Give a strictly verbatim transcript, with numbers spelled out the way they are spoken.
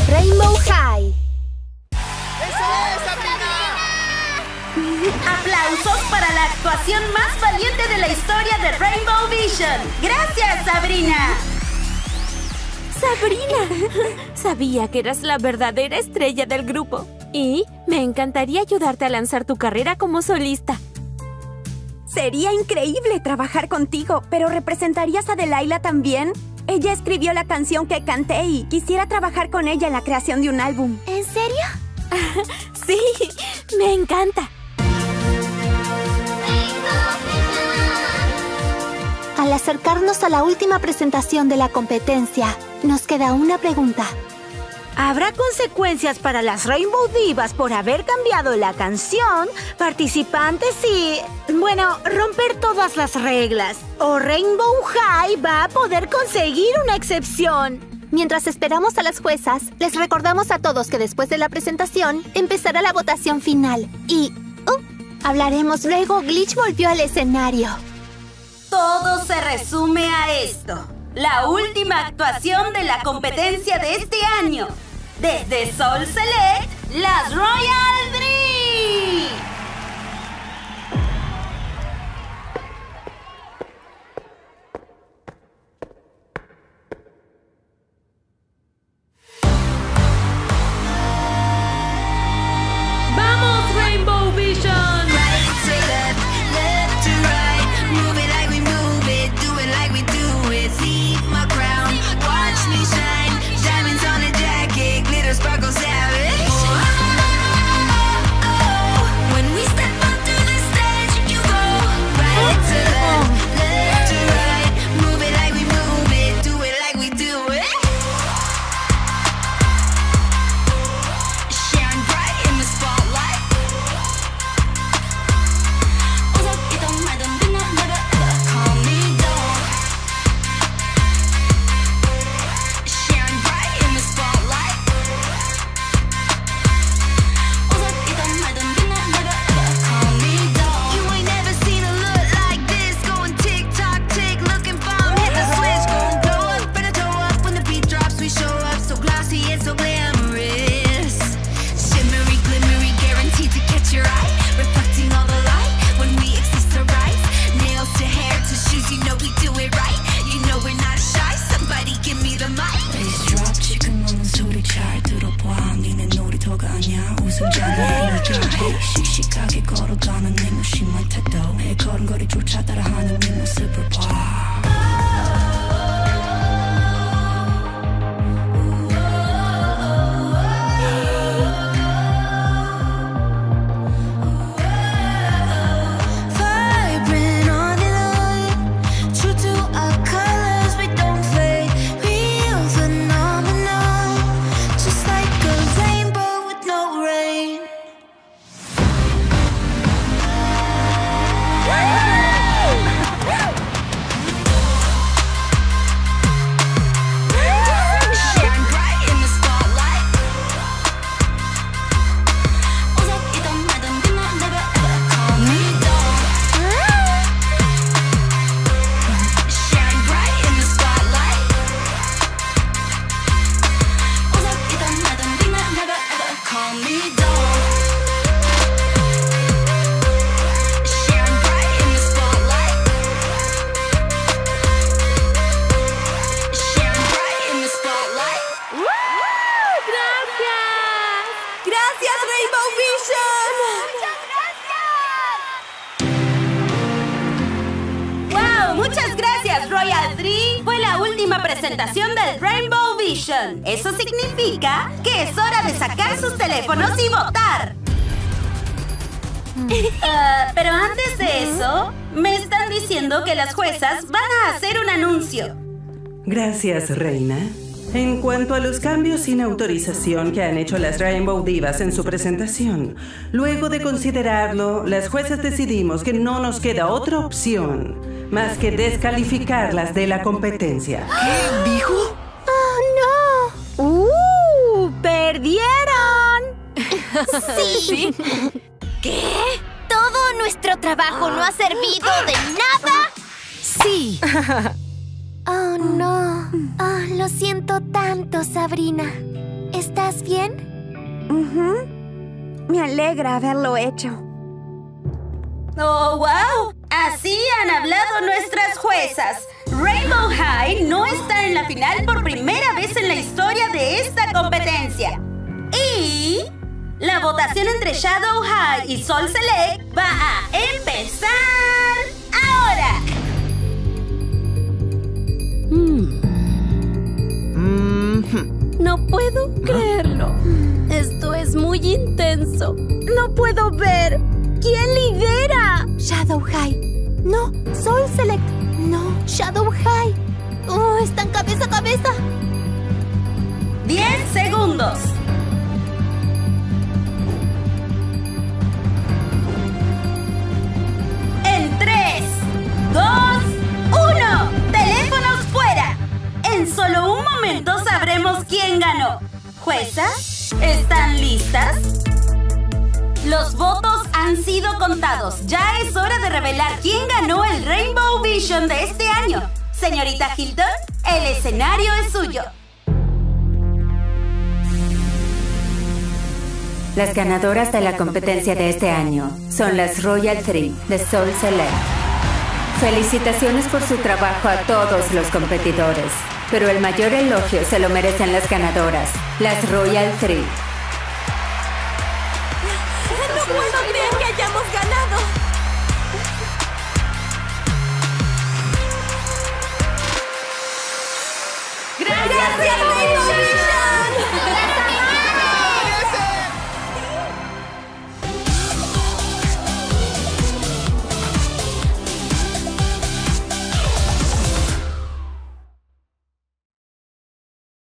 Rainbow High. ¡Eso es, Sabrina! ¡Aplausos para la actuación más valiente de la historia de Rainbow Vision! ¡Gracias, Sabrina! ¡Sabrina! Sabía que eras la verdadera estrella del grupo. Y me encantaría ayudarte a lanzar tu carrera como solista. Sería increíble trabajar contigo, pero ¿representarías a Delilah también? Ella escribió la canción que canté y quisiera trabajar con ella en la creación de un álbum. ¿En serio? Sí, me encanta. Al acercarnos a la última presentación de la competencia, nos queda una pregunta. ¿Habrá consecuencias para las Rainbow Divas por haber cambiado la canción, participantes y, bueno, romper todas las reglas? ¿O Rainbow High va a poder conseguir una excepción? Mientras esperamos a las juezas, les recordamos a todos que después de la presentación empezará la votación final. Y, uh, hablaremos luego. Glitch volvió al escenario. Todo se resume a esto. La última actuación de la competencia de este año. Desde Soul Select, las Royal Dri. ¡Vamos, Rainbow Vision! Sparkle savage. Oh, oh, oh, oh. When we step onto the stage, you go right to left, left to right. Move it like we move it, do it like we do it. Shine bright in the spotlight. It don't matter, never ever calm me down. Shine bright in the spotlight. 씩씩하게 걸어가는 내 무심한 태도 내 걸음걸이조차 따라하는 네 모습을 봐. Presentación del Rainbow Vision. Eso significa que es hora de sacar sus teléfonos y votar. Uh, pero antes de eso, me están diciendo que las juezas van a hacer un anuncio. Gracias, Reina. En cuanto a los cambios sin autorización que han hecho las Rainbow Divas en su presentación, luego de considerarlo, las juezas decidimos que no nos queda otra opción más que descalificarlas de la competencia. ¿Qué dijo? ¡Oh, no! ¡Uh! ¡Perdieron! ¡Sí! ¿Qué? ¿Todo nuestro trabajo no ha servido de nada? ¡Sí! Oh, no. Oh, lo siento tanto, Sabrina. ¿Estás bien? Ujú. Me alegra haberlo hecho. ¡Oh, wow! Así han hablado nuestras juezas. Rainbow High no está en la final por primera vez en la historia de esta competencia. Y la votación entre Shadow High y Sol Select va a empezar ahora. No puedo creerlo. Esto es muy intenso. ¡No puedo ver! ¿Quién lidera? Shadow High. No, Sol Select. No, Shadow High. Oh, están cabeza a cabeza. Diez segundos. En tres, dos, uno. Teléfonos fuera. En solo un momento sabremos quién ganó. ¿Juezas? ¿Están listas? Los votos han sido contados. Ya es hora de revelar quién ganó el Rainbow Vision de este año. Señorita Hilton, el escenario es suyo. Las ganadoras de la competencia de este año son las Royal Three de Sol Select. Felicitaciones por su trabajo a todos los competidores, pero el mayor elogio se lo merecen las ganadoras, las Royal Three. No puedo creer que hayamos ganado. ¡Gracias!